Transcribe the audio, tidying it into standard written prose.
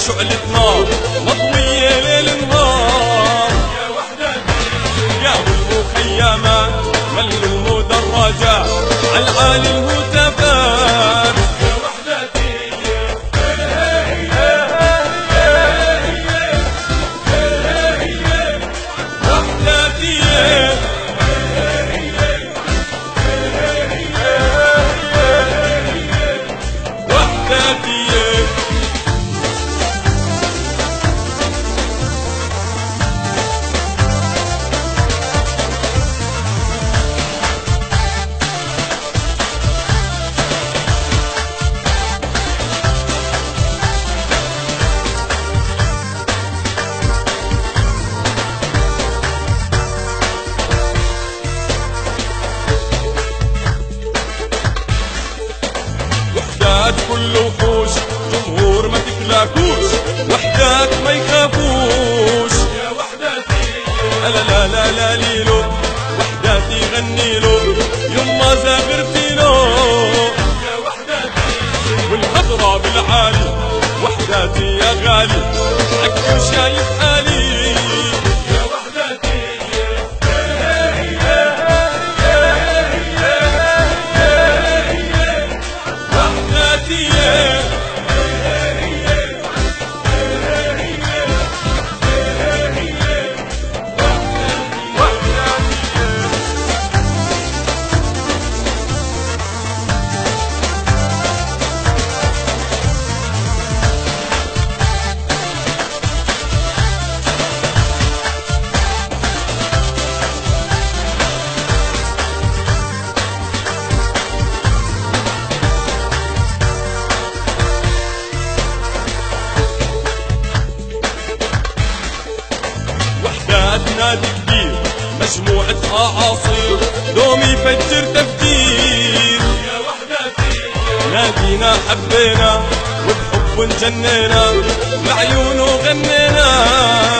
شعلة نار مضوية ليل نهار. يا وحدتي يا والمخيمات ملوا المدرجات عالعالي الهتافات. يا وحدتي كل وحوش جمهور ما تكلاكوش وحدات ما يخافوش. يا وحدتي لا لا لا لا ليلو وحداتي غنيلو يما زغرتيلو. يا وحدتي والخضرا بالعالي وحداتي يا غالي عكر شايف حالي. يا وحدتي نادي كبير مجموعة أعاصير دوم يفجر تفجير. يا وحدتي نادينا حبينا وبحب جنينا بعيونه غنينا.